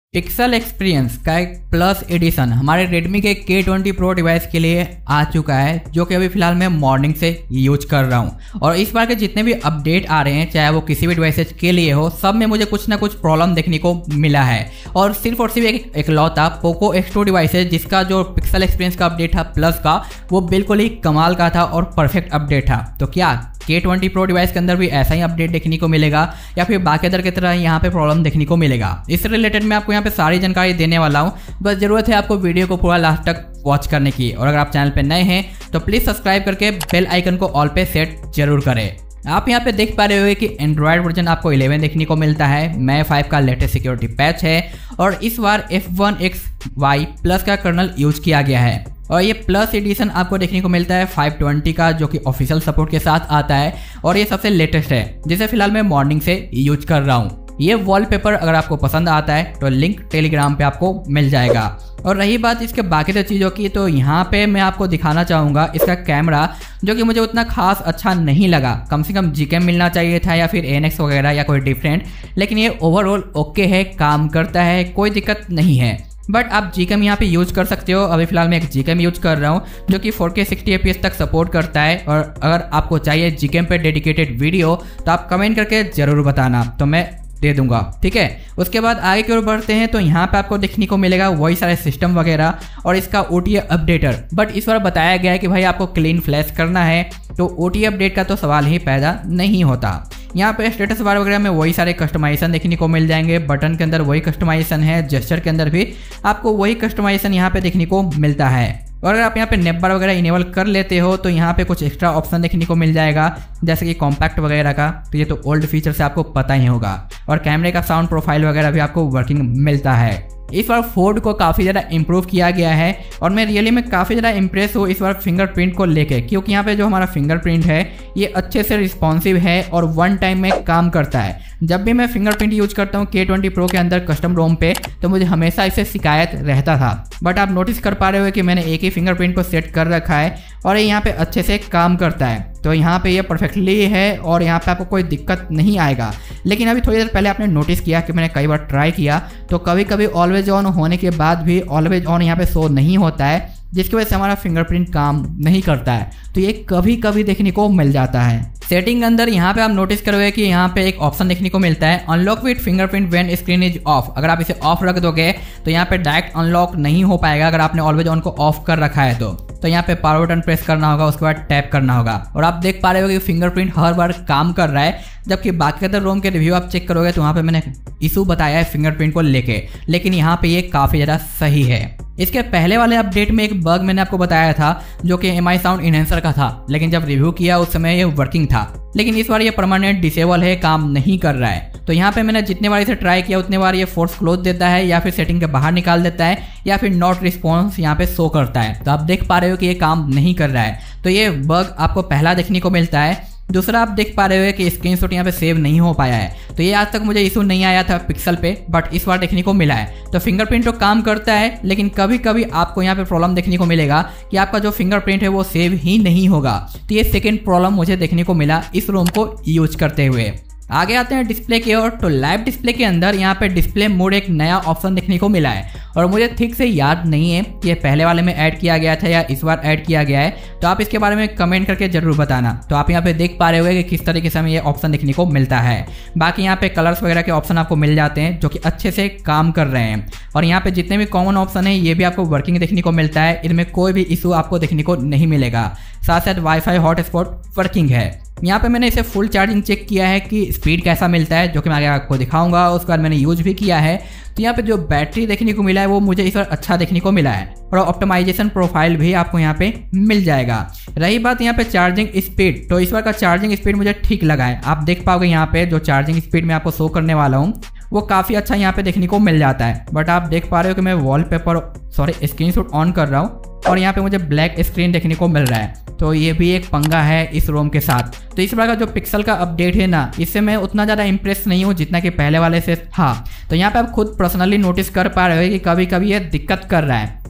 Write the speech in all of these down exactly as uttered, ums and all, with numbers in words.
Pixel Experience का एक plus addition हमारे Redmi के के ट्वेंटी Pro डिवाइस के लिए आ चुका है, जो कि अभी फिलहाल मैं मॉर्निंग से यूज कर रहा हूं। और इस बार के जितने भी अपडेट आ रहे हैं, चाहे वो किसी भी डिवाइसेज के लिए हो, सब में मुझे कुछ ना कुछ प्रॉब्लम देखने को मिला है। और सिर्फ और सिर्फ एक इकलौता पोको एक्स टू डिवाइस है जिसका जो पिक्सल एक्सपीरियंस का अपडेट था प्लस का, वो बिल्कुल ही कमाल का था और परफेक्ट अपडेट था। तो क्या के ट्वेंटी Pro डिवाइस के अंदर भी ऐसा ही अपडेट देखने को मिलेगा या फिर बाकी अदर की तरह यहाँ पे प्रॉब्लम देखने को मिलेगा? इस रिलेटेड मैं आपको यहाँ पे सारी जानकारी देने वाला हूँ। बस जरूरत है आपको वीडियो को पूरा लास्ट तक वॉच करने की। और अगर आप चैनल पे नए हैं तो प्लीज सब्सक्राइब करके बेल आइकन को ऑल पे सेट जरूर करें। आप यहाँ पे देख पा रहे हो कि एंड्रॉयड वर्जन आपको इलेवन देखने को मिलता है, मैं फाइव का लेटेस्ट सिक्योरिटी पैच है और इस बार F one X Y plus का कर्नल यूज किया गया है। और ये प्लस एडिशन आपको देखने को मिलता है फाइव ट्वेंटी का, जो कि ऑफिशियल सपोर्ट के साथ आता है और ये सबसे लेटेस्ट है जिसे फिलहाल मैं मॉर्निंग से यूज कर रहा हूँ। ये वॉलपेपर अगर आपको पसंद आता है तो लिंक टेलीग्राम पे आपको मिल जाएगा। और रही बात इसके बाकी तो चीज़ों की, तो यहाँ पे मैं आपको दिखाना चाहूँगा इसका कैमरा, जो कि मुझे उतना खास अच्छा नहीं लगा। कम से कम जी कैम मिलना चाहिए था या फिर एन एक्स वगैरह या कोई डिफरेंट, लेकिन ये ओवरऑल ओके है, काम करता है, कोई दिक्कत नहीं है। बट आप जी कैम यहाँ पे यूज कर सकते हो। अभी फिलहाल मैं एक जी कैम यूज कर रहा हूँ जो कि four K sixty F P S तक सपोर्ट करता है। और अगर आपको चाहिए जी कैम पे डेडिकेटेड वीडियो तो आप कमेंट करके जरूर बताना, तो मैं दे दूंगा, ठीक है। उसके बाद आगे की ओर बढ़ते हैं तो यहाँ पे आपको देखने को मिलेगा वही सारे सिस्टम वगैरह और इसका O T A updater. But इस बार बताया गया है कि भाई आपको क्लीन फ्लैश करना है तो ओ टी ए अपडेट का तो सवाल ही पैदा नहीं होता। यहाँ पे स्टेटस बार वगैरह में वही सारे कस्टमाइजेशन देखने को मिल जाएंगे, बटन के अंदर वही कस्टमाइजेशन है, जेस्चर के अंदर भी आपको वही कस्टमाइजेशन यहाँ पे देखने को मिलता है। और अगर आप यहाँ पे नेप बार वगैरह इनेबल कर लेते हो तो यहाँ पे कुछ एक्स्ट्रा ऑप्शन देखने को मिल जाएगा, जैसे कि कॉम्पैक्ट वगैरह का, तो ये तो ओल्ड फीचर से आपको पता ही होगा। और कैमरे का साउंड प्रोफाइल वगैरह भी आपको वर्किंग मिलता है। इस बार फोर्ड को काफ़ी ज़्यादा इंप्रूव किया गया है और मैं रियली में काफ़ी ज़्यादा इंप्रेस हूँ इस बार फिंगरप्रिंट को लेके, क्योंकि यहाँ पे जो हमारा फिंगरप्रिंट है ये अच्छे से रिस्पॉन्सिव है और वन टाइम में काम करता है। जब भी मैं फिंगरप्रिंट यूज करता हूँ के ट्वेंटी Pro के अंदर कस्टम रोम पे, तो मुझे हमेशा इससे शिकायत रहता था। बट आप नोटिस कर पा रहे हो कि मैंने एक ही फिंगरप्रिंट को सेट कर रखा है और ये यहाँ पे अच्छे से काम करता है। तो यहाँ पे ये परफेक्टली है और यहाँ पे आपको कोई दिक्कत नहीं आएगा। लेकिन अभी थोड़ी देर पहले आपने नोटिस किया कि मैंने कई बार ट्राई किया तो कभी कभी ऑलवेज ऑन होने के बाद भी ऑलवेज ऑन यहाँ पे शो नहीं होता है, जिसकी वजह से हमारा फिंगरप्रिंट काम नहीं करता है। तो ये कभी कभी देखने को मिल जाता है। सेटिंग अंदर यहाँ पे आप नोटिस करोगे कि यहाँ पे एक ऑप्शन देखने को मिलता है, unlock with fingerprint when screen is off. अगर आप इसे ऑफ रख दोगे तो यहाँ पे डायरेक्ट अनलॉक नहीं हो पाएगा अगर आपने ऑलवेज ऑन को ऑफ कर रखा है तो तो यहाँ पे पावर बटन प्रेस करना होगा, उसके बाद टैप करना होगा। और आप देख पा रहे हो कि फिंगरप्रिंट हर बार काम कर रहा है, जबकि बाकी अदर रोम के रिव्यू आप चेक करोगे तो वहाँ पे मैंने इशू बताया है फिंगरप्रिंट को लेके, लेकिन यहाँ पे ये काफ़ी ज़्यादा सही है। इसके पहले वाले अपडेट में एक बग मैंने आपको बताया था जो कि एम आई साउंड इनहेंसर का था, लेकिन जब रिव्यू किया उस समय ये वर्किंग था। लेकिन इस बार ये परमानेंट डिसेबल है, काम नहीं कर रहा है। तो यहाँ पे मैंने जितने बार इसे ट्राई किया उतने बार ये फोर्स क्लोज देता है या फिर सेटिंग के बाहर निकाल देता है या फिर नॉट रिस्पॉन्स यहाँ पे शो करता है। तो आप देख पा रहे हो कि ये काम नहीं कर रहा है। तो ये बग आपको पहला देखने को मिलता है। दूसरा आप देख पा रहे हो कि स्क्रीनशॉट यहाँ पे सेव नहीं हो पाया है, तो ये आज तक मुझे इशू नहीं आया था पिक्सल पे, बट इस बार देखने को मिला है। तो फिंगरप्रिंट तो काम करता है, लेकिन कभी कभी आपको यहाँ पे प्रॉब्लम देखने को मिलेगा कि आपका जो फिंगरप्रिंट है वो सेव ही नहीं होगा। तो ये सेकेंड प्रॉब्लम मुझे देखने को मिला इस रोम को यूज करते हुए। आगे आते हैं डिस्प्ले की ओर। तो लाइव डिस्प्ले के अंदर यहाँ पे डिस्प्ले मोड एक नया ऑप्शन देखने को मिला है और मुझे ठीक से याद नहीं है कि ये पहले वाले में ऐड किया गया था या इस बार ऐड किया गया है, तो आप इसके बारे में कमेंट करके जरूर बताना। तो आप यहाँ पे देख पा रहे होंगे कि किस तरीके से हमें ये ऑप्शन देखने को मिलता है। बाकी यहाँ पे कलर्स वगैरह के ऑप्शन आपको मिल जाते हैं जो कि अच्छे से काम कर रहे हैं। और यहाँ पे जितने भी कॉमन ऑप्शन है ये भी आपको वर्किंग देखने को मिलता है, इनमें कोई भी इशू आपको देखने को नहीं मिलेगा। साथ साथ वाईफाई हॉटस्पॉट वर्किंग है। यहाँ पे मैंने इसे फुल चार्जिंग चेक किया है कि स्पीड कैसा मिलता है, जो कि मैं आगे आपको दिखाऊंगा। उसके बाद मैंने यूज भी किया है, तो यहाँ पे जो बैटरी देखने को मिला है वो मुझे इस बार अच्छा देखने को मिला है और ऑप्टिमाइजेशन प्रोफाइल भी आपको यहाँ पे मिल जाएगा। रही बात यहाँ पे चार्जिंग स्पीड, तो इस बार का चार्जिंग स्पीड मुझे ठीक लगा है। आप देख पाओगे यहाँ पे जो चार्जिंग स्पीड मैं आपको शो करने वाला हूँ वो काफ़ी अच्छा यहाँ पे देखने को मिल जाता है। बट आप देख पा रहे हो कि मैं वॉलपेपर सॉरी स्क्रीनशॉट ऑन कर रहा हूँ और यहाँ पे मुझे ब्लैक स्क्रीन देखने को मिल रहा है, तो ये भी एक पंगा है इस रोम के साथ। तो इस बार का जो पिक्सल का अपडेट है ना, इससे मैं उतना ज़्यादा इंप्रेस नहीं हूँ जितना कि पहले वाले से था। तो यहाँ पे आप खुद पर्सनली नोटिस कर पा रहे हो कि कभी कभी ये दिक्कत कर रहा है।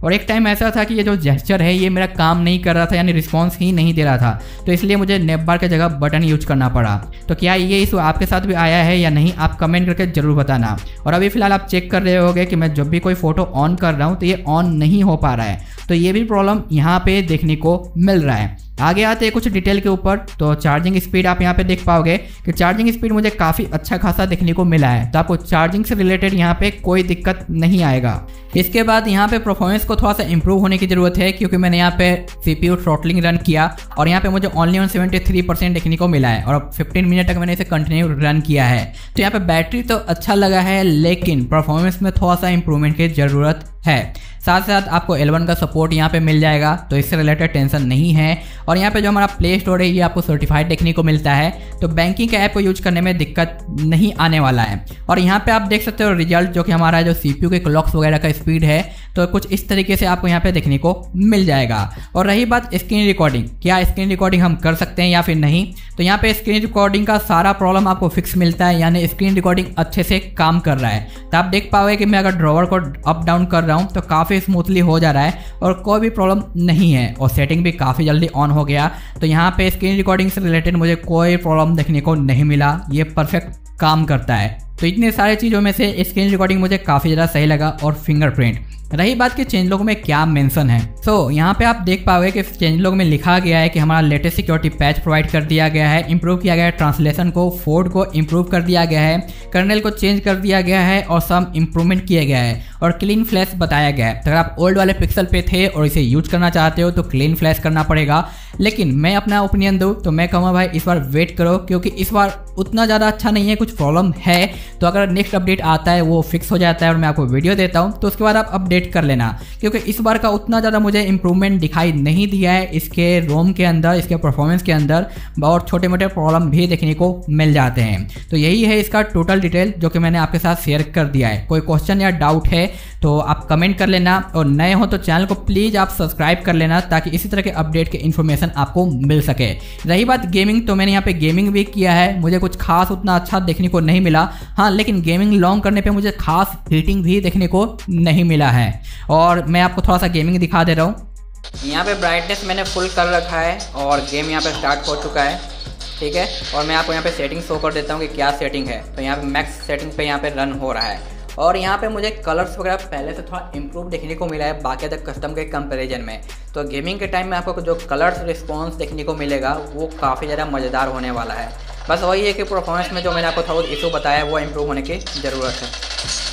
और एक टाइम ऐसा था कि ये जो जेस्चर है ये मेरा काम नहीं कर रहा था, यानी रिस्पॉन्स ही नहीं दे रहा था, तो इसलिए मुझे नेप बार की जगह बटन यूज करना पड़ा। तो क्या ये इशू आपके साथ भी आया है या नहीं, आप कमेंट करके जरूर बताना। और अभी फिलहाल आप चेक कर रहे होगे कि मैं जब भी कोई फोटो ऑन कर रहा हूँ तो ये ऑन नहीं हो पा रहा है, तो ये भी प्रॉब्लम यहाँ पे देखने को मिल रहा है। आगे आते हैं कुछ डिटेल के ऊपर, तो चार्जिंग स्पीड आप यहाँ पे देख पाओगे कि चार्जिंग स्पीड मुझे काफ़ी अच्छा खासा देखने को मिला है, तो आपको चार्जिंग से रिलेटेड यहाँ पे कोई दिक्कत नहीं आएगा। इसके बाद यहाँ पे परफॉर्मेंस को थोड़ा सा इंप्रूव होने की ज़रूरत है, क्योंकि मैंने यहाँ पे सीपीयू थ्रॉटलिंग रन किया और यहाँ पे मुझे only on seventy three percent देखने को मिला है और फिफ्टीन मिनट तक मैंने इसे कंटिन्यू रन किया है। तो यहाँ पे बैटरी तो अच्छा लगा है, लेकिन परफॉर्मेंस में थोड़ा सा इंप्रूवमेंट की ज़रूरत है। साथ साथ आपको एल वन का सपोर्ट यहाँ पे मिल जाएगा, तो इससे रिलेटेड टेंशन नहीं है। और यहाँ पे जो हमारा प्ले स्टोर है ये आपको सर्टिफाइड देखने को मिलता है, तो बैंकिंग के ऐप को यूज करने में दिक्कत नहीं आने वाला है। और यहाँ पे आप देख सकते हो रिजल्ट जो कि हमारा जो सीपीयू के क्लॉक्स वगैरह का स्पीड है, तो कुछ इस तरीके से आपको यहाँ पे देखने को मिल जाएगा। और रही बात स्क्रीन रिकॉर्डिंग, क्या स्क्रीन रिकॉर्डिंग हम कर सकते हैं या फिर नहीं, तो यहाँ पे स्क्रीन रिकॉर्डिंग का सारा प्रॉब्लम आपको फिक्स मिलता है, यानी स्क्रीन रिकॉर्डिंग अच्छे से काम कर रहा है। तो आप देख पाओगे कि मैं अगर ड्रॉवर को अप डाउन कर रहा हूँ तो काफ़ी स्मूथली हो जा रहा है और कोई भी प्रॉब्लम नहीं है, और सेटिंग भी काफ़ी जल्दी ऑन हो गया। तो यहाँ पे स्क्रीन रिकॉर्डिंग से रिलेटेड मुझे कोई प्रॉब्लम देखने को नहीं मिला, ये परफेक्ट काम करता है। तो इतने सारे चीज़ों में से स्क्रीन रिकॉर्डिंग मुझे काफ़ी ज़्यादा सही लगा। और फिंगरप्रिंट, रही बात कि चेंज लॉग में क्या मेंशन है, तो so, यहाँ पे आप देख पाओगे कि चेंज लॉग में लिखा गया है कि हमारा लेटेस्ट सिक्योरिटी पैच प्रोवाइड कर दिया गया है, इंप्रूव किया गया है ट्रांसलेशन को, फोर्ड को इंप्रूव कर दिया गया है, कर्नेल को चेंज कर दिया गया है और सम इंप्रूवमेंट किया गया है और क्लीन फ्लैश बताया गया है। तो अगर आप ओल्ड वाले पिक्सल पे थे और इसे यूज करना चाहते हो तो क्लीन फ्लैश करना पड़ेगा, लेकिन मैं अपना ओपिनियन दूँ तो मैं कहूँगा भाई इस बार वेट करो, क्योंकि इस बार उतना ज़्यादा अच्छा नहीं है, कुछ प्रॉब्लम है। तो अगर नेक्स्ट अपडेट आता है वो फिक्स हो जाता है और मैं आपको वीडियो देता हूँ तो उसके बाद आप अपडेट कर लेना, क्योंकि इस बार का उतना ज़्यादा मुझे इंप्रूवमेंट दिखाई नहीं दिया है इसके रोम के अंदर, इसके परफॉर्मेंस के अंदर, और छोटे मोटे प्रॉब्लम भी देखने को मिल जाते हैं। तो यही है इसका टोटल डिटेल जो कि मैंने आपके साथ शेयर कर दिया है। कोई क्वेश्चन या डाउट है तो आप कमेंट कर लेना, और नए हो तो चैनल को प्लीज़ आप सब्सक्राइब कर लेना ताकि इसी तरह के अपडेट के इन्फॉर्मेशन आपको मिल सके। रही बात गेमिंग, तो मैंने यहाँ पे गेमिंग भी किया है, मुझे कुछ खास उतना अच्छा देखने को नहीं मिला, हाँ लेकिन गेमिंग लॉन्ग करने पे मुझे खास हीटिंग भी देखने को नहीं मिला है। और मैं आपको थोड़ा सा गेमिंग दिखा दे रहा हूँ। यहाँ पे ब्राइटनेस मैंने फुल कर रखा है और गेम यहाँ पे स्टार्ट हो चुका है, ठीक है। और मैं आपको यहाँ पे सेटिंग शो कर देता हूँ कि क्या सेटिंग है। तो यहाँ पे मैक्स सेटिंग पे यहाँ पे रन हो रहा है, और यहाँ पे मुझे कलर्स वगैरह पहले से थोड़ा इम्प्रूव देखने को मिला है बाकी अदर कस्टम के कंपैरिजन में। तो गेमिंग के टाइम में आपको जो कलर्स रिस्पॉन्स देखने को मिलेगा वो काफ़ी ज़्यादा मज़ेदार होने वाला है। बस वही है कि परफॉर्मेंस में जो मैंने आपको थोड़ा इशू बताया वो इम्प्रूव होने की ज़रूरत है।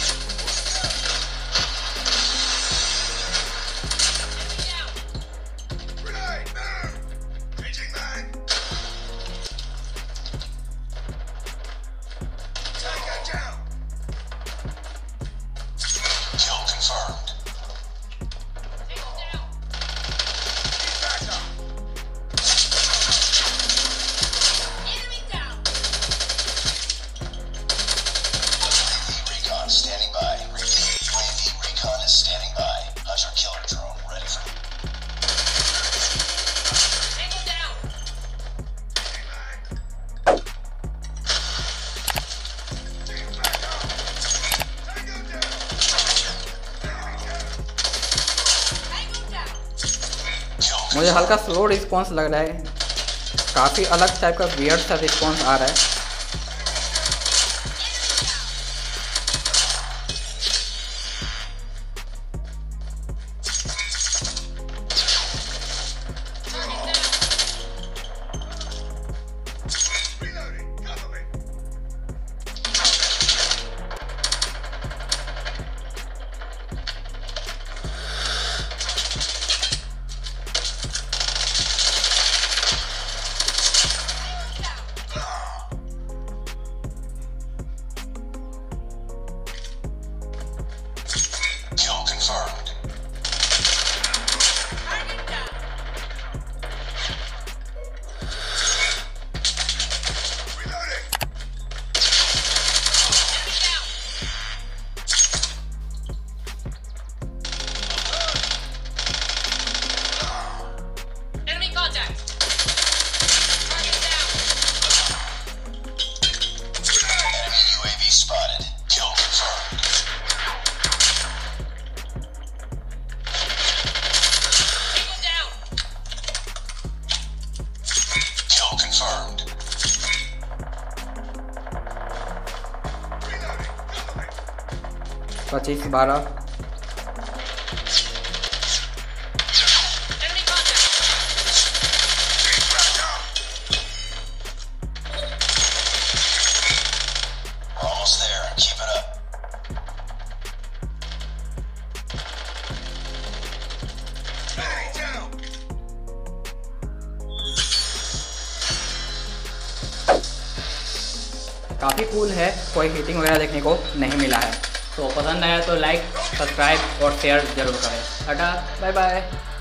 मुझे हल्का स्लो रिस्पॉन्स लग रहा है, काफ़ी अलग टाइप का वियर्ड सा रिस्पॉन्स आ रहा है। पच्चीस बारह। काफ़ी कूल है, कोई हीटिंग वगैरह देखने को नहीं मिला है। तो पसंद आया तो लाइक, सब्सक्राइब और शेयर ज़रूर करें। Tata, bye bye.